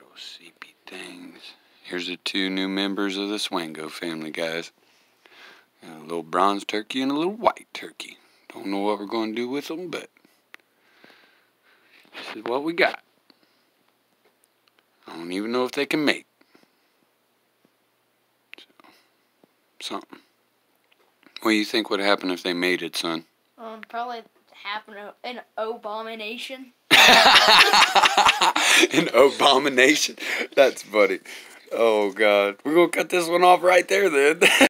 sleepy things. Here's the two new members of the Swango family, guys. A little bronze turkey and a little white turkey. Don't know what we're going to do with them, but this is what we got. I don't even know if they can mate. So, something. What do you think would happen if they mated, son? Probably happen an abomination. An abomination? That's funny. Oh, God. We're going to cut this one off right there, then.